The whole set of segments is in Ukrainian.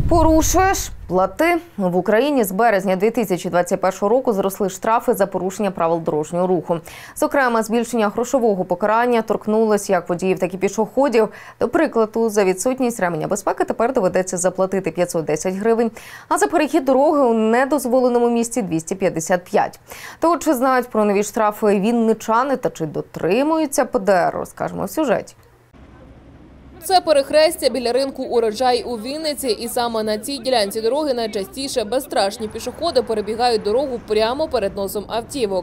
Порушуєш – плати. В Україні з березня 2021 року зросли штрафи за порушення правил дорожнього руху. Зокрема, збільшення грошового покарання торкнулось як водіїв, так і пішоходів. До прикладу, за відсутність ременя безпеки тепер доведеться заплатити 510 гривень, а за перехід дороги у недозволеному місці – 255. То чи знають про нові штрафи вінничани та чи дотримуються ПДР, розкажемо в сюжеті. Це перехрестя біля ринку «Урожай» у Вінниці. І саме на цій ділянці дороги найчастіше безстрашні пішоходи перебігають дорогу прямо перед носом автівок.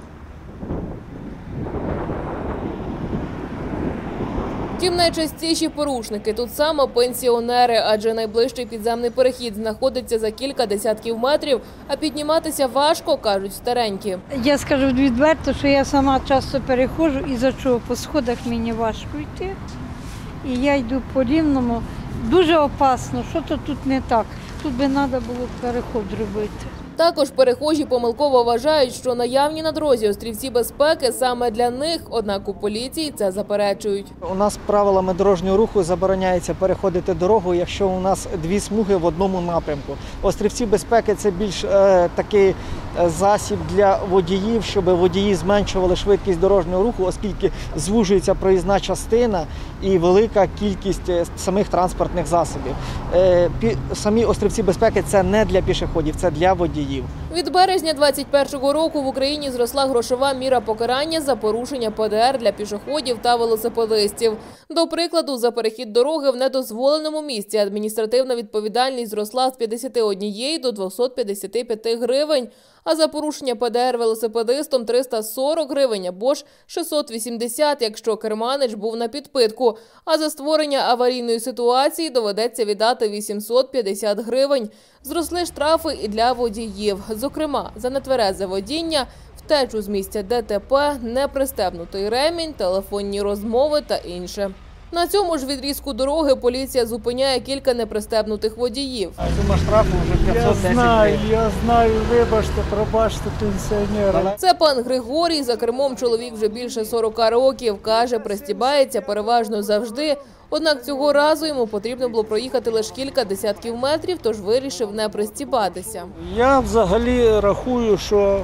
Втім, найчастіші порушники тут саме пенсіонери, адже найближчий підземний перехід знаходиться за кілька десятків метрів, а підніматися важко, кажуть старенькі. Я скажу відверто, що я сама часто переходжу і за чого по сходах мені важко йти. І я йду по рівному. Дуже опасно, що-то тут не так. Тут би треба було переход робити. Також перехожі помилково вважають, що наявні на дорозі острівці безпеки саме для них, однак у поліції це заперечують. У нас правилами дорожнього руху забороняється переходити дорогу, якщо у нас дві смуги в одному напрямку. Острівці безпеки – це більш такий засіб для водіїв, щоб водії зменшували швидкість дорожнього руху, оскільки звужується проїзна частина і велика кількість самих транспортних засобів. Самі острівці безпеки – це не для пішоходів, це для водіїв. Від березня 2021 року в Україні зросла грошова міра покарання за порушення ПДР для пішоходів та велосипедистів. До прикладу, за перехід дороги в недозволеному місці адміністративна відповідальність зросла з 51 до 255 гривень, а за порушення ПДР велосипедистом – 340 гривень або ж 680, якщо керманич був на підпитку. А за створення аварійної ситуації доведеться віддати 850 гривень. Зросли штрафи і для водіїв. Зокрема, за нетверезе водіння, втечу з місця ДТП, непристебнутий ремінь, телефонні розмови та інше. На цьому ж відрізку дороги поліція зупиняє кілька непристебнутих водіїв. Сума штрафу вже 510 гривень. Я знаю, вибачте, пробачте, пенсіонери. Це пан Григорій, за кермом чоловік вже більше 40 років. Каже, пристібається переважно завжди. Однак цього разу йому потрібно було проїхати лише кілька десятків метрів, тож вирішив не пристібатися. Я взагалі рахую, що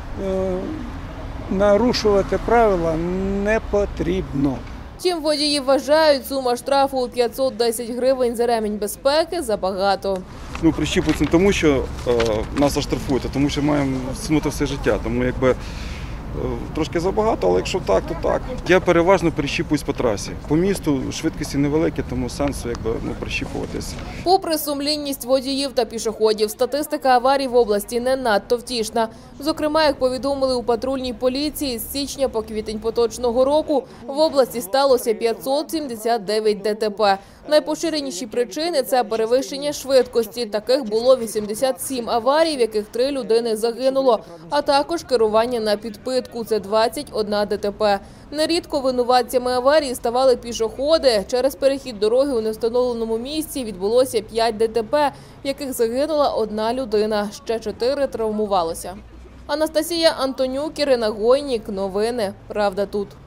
нарушувати правила не потрібно. Втім, водії вважають, сума штрафу у 510 гривень за ремінь безпеки забагато. Прищіпується не тому, що нас оштрафують, а тому що маємо смути все життя. Тому трошки забагато, але якщо так, то так. Я переважно прищіпуюсь по трасі. По місту швидкості невеликі, тому сенсу прищіпуватись. Попри сумлінність водіїв та пішоходів, статистика аварій в області не надто втішна. Зокрема, як повідомили у патрульній поліції, з січня по квітень поточного року в області сталося 579 ДТП. Найпоширеніші причини – це перевищення швидкості. Таких було 87 аварій, в яких 3 людини загинуло, а також керування на підпитку – це 21 ДТП. Нерідко винуватцями аварії ставали пішоходи. Через перехід дороги у невстановленому місці відбулося 5 ДТП, в яких загинула 1 людина, ще 4 травмувалося. Анастасія Антонюк, Ірина Гойнік. Новини «Правда тут».